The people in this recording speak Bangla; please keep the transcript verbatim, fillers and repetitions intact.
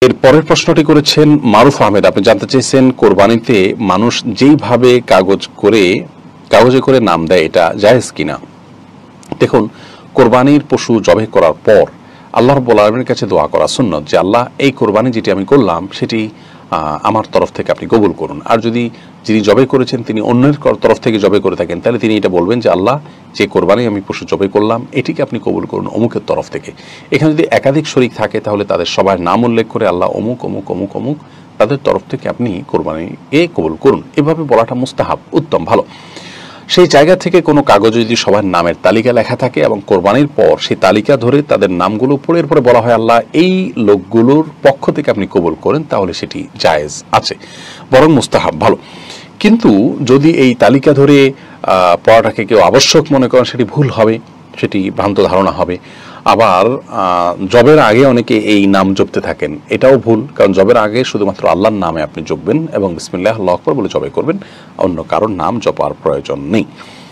এর পরের প্রশ্নটি করেছেন মারুফ আহমেদ। আপনি জানতে চেয়েছেন কোরবানিতে মানুষ যেইভাবে কাগজ করে কাগজে করে নাম দেয় এটা জায়েজ কিনা। দেখুন, কোরবানির পশু জবাই করার পর আল্লাহ রাব্বুল আলামিনের কাছে দোয়া করা সুন্নত যে আল্লাহ এই কোরবানি যেটি আমি করলাম সেটি আমার তরফ থেকে আপনি কবুল করুন। আর যদি যিনি জবাই করেছেন তিনি অন্যের তরফ থেকে জবাই করে থাকেন তাহলে তিনি এটা বলবেন যে আল্লাহ যে কোরবানি আমি পশু জবাই করলাম এটিকে আপনি কবুল করুন অমুকের তরফ থেকে। এখানে যদি একাধিক শরীক থাকে তাহলে তাদের সবার নাম উল্লেখ করে আল্লাহ অমুক অমুক অমুক অমুক তাদের তরফ থেকে আপনি কোরবানি এ কবুল করুন, এভাবে বলাটা মুস্তাহাব, উত্তম, ভালো। সেই জায়গা থেকে কোনো কাগজে যদি সবার নামের তালিকা লেখা থাকে এবং কোরবানির পর সেই তালিকা ধরে তাদের নামগুলো পড়ে এরপরে বলা হয় আল্লাহ এই লোকগুলোর পক্ষ থেকে আপনি কবুল করেন, তাহলে সেটি জায়েজ আছে, বরং মুস্তাহাব, ভালো। কিন্তু যদি এই তালিকা ধরে পড়াটাকে কেউ আবশ্যক মনে করেন সেটি ভুল হবে, সেটি ভ্রান্ত ধারণা হবে। আবার জবের আগে অনেকে এই নাম জপতে থাকেন, এটাও ভুল, কারণ জবের আগে শুধুমাত্র আল্লাহর নামে আপনি জপবেন এবং বিসমিল্লাহ আল্লাহু আকবার বলে জবাই করবেন, অন্য কারোর নাম জপার প্রয়োজন নেই।